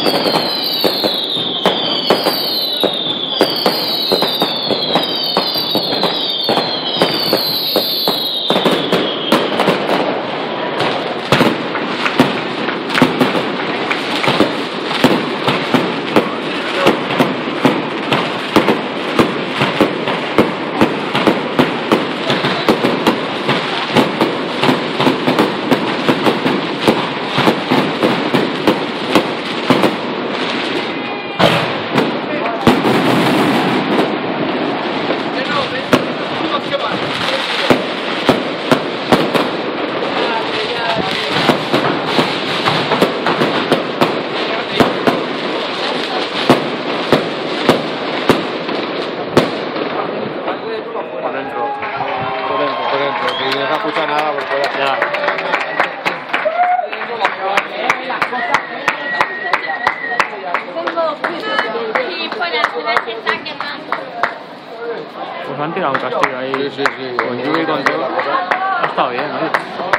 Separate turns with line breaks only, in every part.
Pues han tirado un castigo ahí. Sí. Con lluvia y con todo. Ha estado bien, ¿no?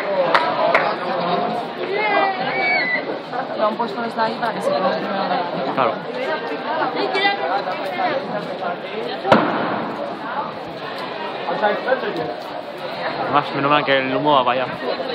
Lo han puesto desde ahí para que se quede el primero de la liga.
Claro. Además, menos mal que el humo va para allá.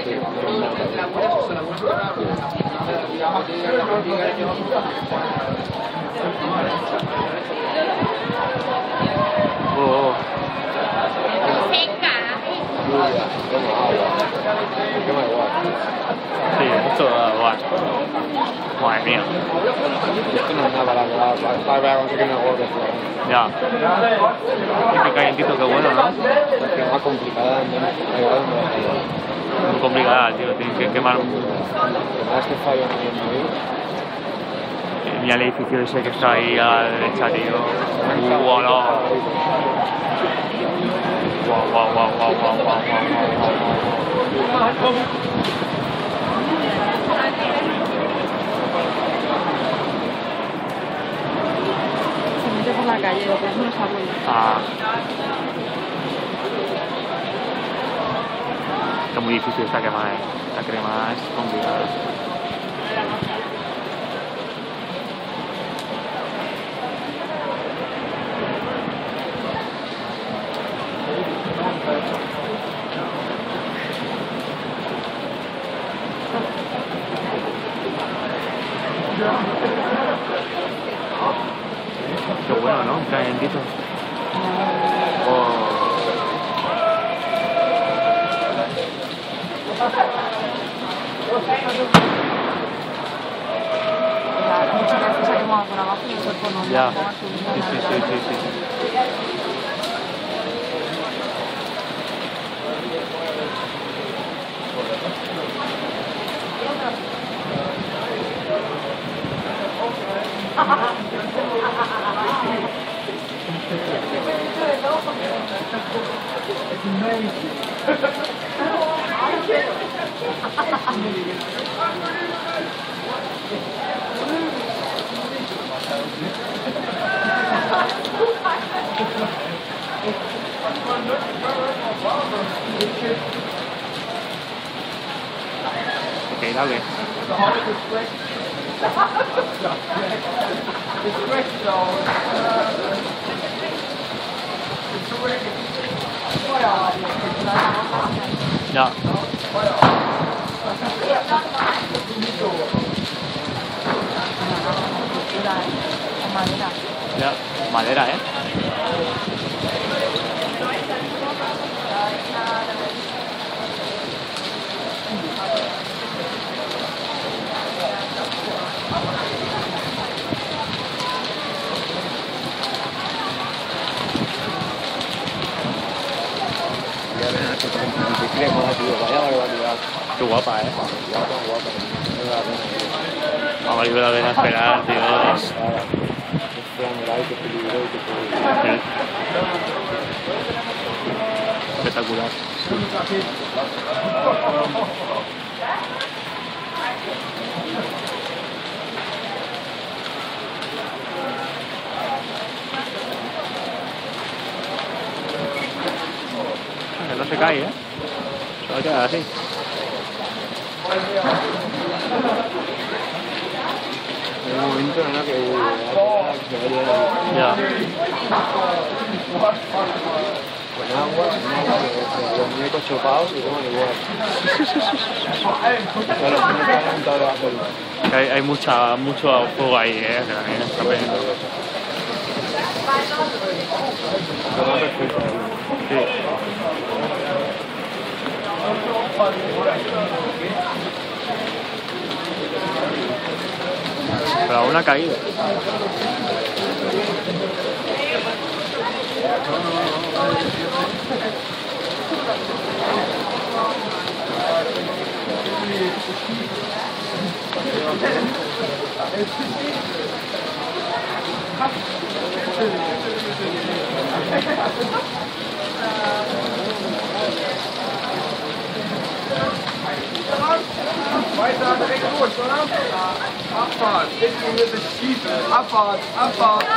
Sí, esto da igual. Madre mía.
Esto no es nada para conseguir mejor que fuera.
Ya. Qué calientito, qué bueno, ¿no?
Es más complicada,
Muy complicada, tío. Tienes que quemar un...
Además que fallo en Madrid.
Mira el edificio ese que está ahí a la derecha, tío. Guau, no. Guau.
Se mete por la calle, lo que es nuestra abuela.
Ah. Está muy difícil esta crema, La crema es complicada. Qué bueno, ¿no? Un calientito. Oh.
Muchas veces se ha quemado por abajo y el cuerpo no.
Ya. Sí. Ok, dale. Ya.
Madera.
Ya. Madera, ¿eh? Qué guapa, ¿eh? Ha valido la pena esperar, tío. Espectacular. No se cae, ¿eh? Se va a quedar así.
momento en el que
Ya.
con agua, los muñecos chopados y toman igual. Claro, no te han montado de hacerlo.
Hay mucho fuego ahí, que también está poniendo.
Está perfecto.
Sí. Pero aún ha caído.
Abfahrt, Abfahrt.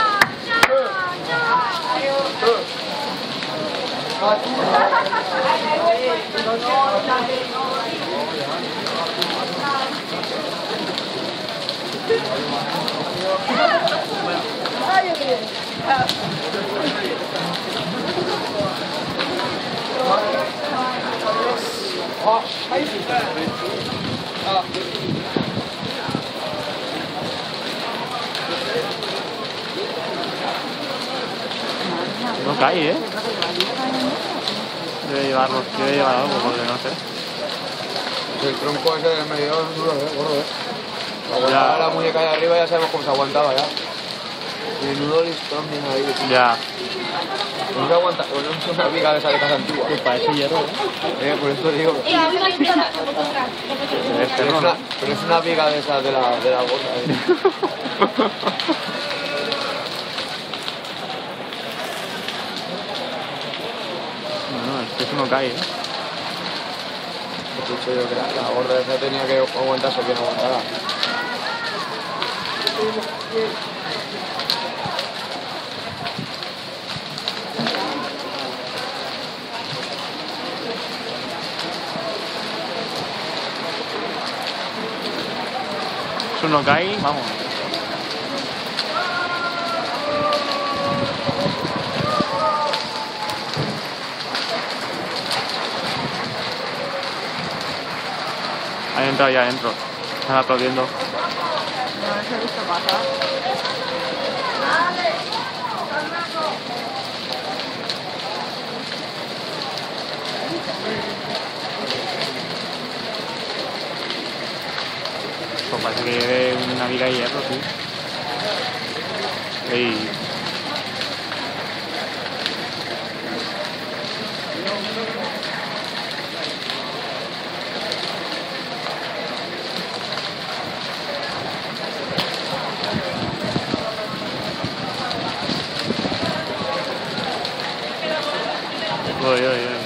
No cae, ¿eh? Debe llevar algo, porque no sé.
El tronco ese del medio es duro, gordo,
Ya.
La muñeca de arriba ya sabemos cómo se aguantaba ya. Menudo listón bien ahí.
Ya.
No se aguanta, no es una viga de esa de casa antigua.
Parece hierro, ¿eh?
Por eso digo. Pero es una viga de esa de la gorda.
No, es que eso no cae, ¿eh?
He dicho yo que la gorda esa tenía que aguantarse bien aguantada.
Eso no cae, vamos. Han entrado ya adentro. Están aplaudiendo.
No les he visto pasar.
Pues parece que lleve una viga de hierro, sí. Ey. Uy, uy, uy.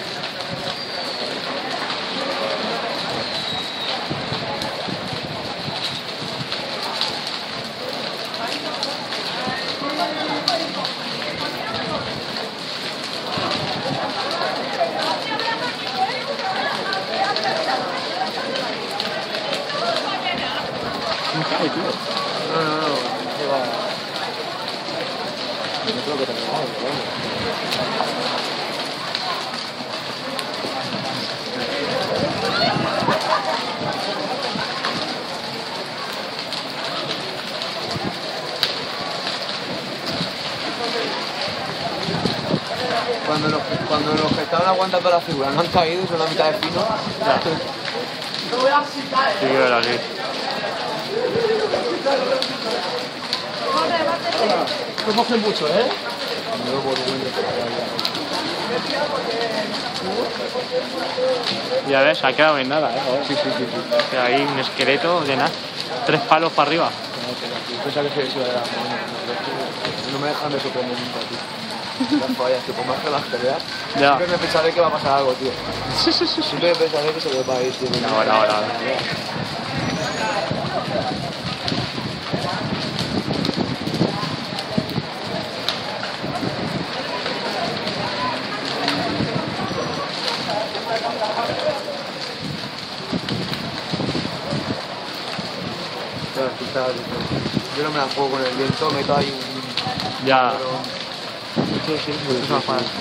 No cae, tío.
No, se va. No creo que tengamos, pero vamos. Cuando los que estaban aguantando la figura no han caído y son la mitad de fino.
Sí, que verás, sí.
No coge mucho, ¿eh? No, volumen de
Ya ves, ha quedado en nada, ¿eh?
Sí.
O sea, hay un esqueleto de nada. 3 palos para arriba.
Pensaba que se iba de la mano. No me dejan de sorprender nunca, tío. Las fallas, que por más que las peleas,
Ya.
siempre me pensaré que va a pasar algo, tío. Siempre pensaré que se me va a ir, tío.
Ahora.
Claro, tú sabes. Yo no me la juego con el viento, meto ahí un...
Ya.
Sí, sí,
Eso es más fácil.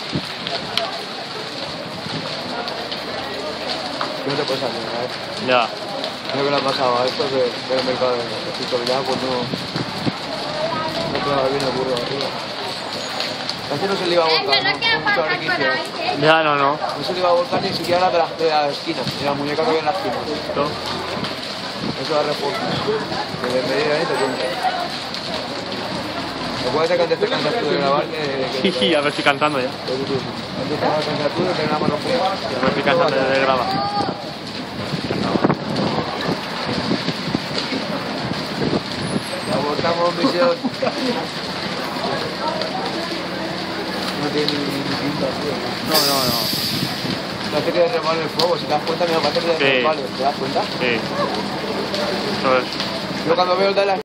No te puedes hacer, ¿sabes?
Ya.
Lo que le ha pasado a esto que el mercado de escritoría pues no te va bien el burro arriba. Casi no se le iba a volcar, ¿no? Con mucho orificio.
Ya, no.
No se le iba a volcar ni siquiera la de la esquina, de la muñeca que había en la esquina.
¿No?
Eso da refuerzo. Que de medir ahí te cuenta. Acuérdate que antes te cansas tú de grabar que
Sí, ya me estoy cantando ya.
antes te cansas tú de tener la mano fría.
Ya me estoy cansando de grabar.
Abortamos misión. No tiene ni pinta, tío.
No.
Parece que resbala el fuego, si te das cuenta, me parece que
Sí.
resbala, ¿te das cuenta?
Sí. Eso es.
Yo cuando veo el de la